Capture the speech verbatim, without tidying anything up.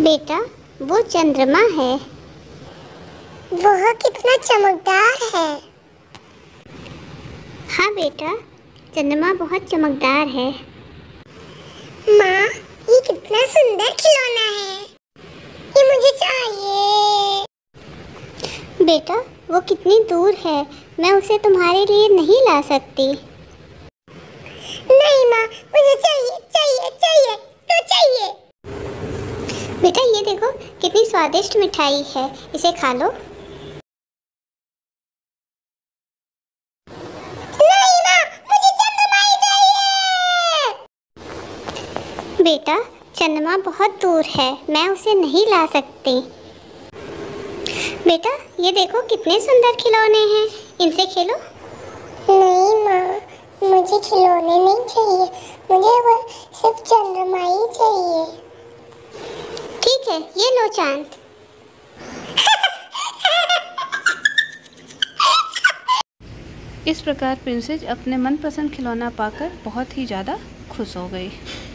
बेटा, वो चंद्रमा है। वह कितना चमकदार है। हाँ बेटा, चंद्रमा बहुत चमकदार है। माँ, ये कितना सुंदर खिलौना है। ये मुझे चाहिए। बेटा, वो कितनी दूर है, मैं उसे तुम्हारे लिए नहीं ला सकती। नहीं माँ, मुझे चाहिए चाहिए चाहिए तो चाहिए। बेटा, ये देखो कितनी स्वादिष्ट मिठाई है, इसे खा लो। नहीं माँ, मुझे चंद्रमा ही चाहिए। बेटा, चंद्रमा बहुत दूर है, मैं उसे नहीं ला सकती। बेटा, ये देखो कितने सुंदर खिलौने हैं, इनसे खेलो। नहीं माँ, मुझे खिलौने नहीं चाहिए, मुझे वो सिर्फ चंद्रमा ही चाहिए। ठीक है, ये लो चांद। इस प्रकार प्रिंसेस अपने मनपसंद खिलौना पाकर बहुत ही ज़्यादा खुश हो गई।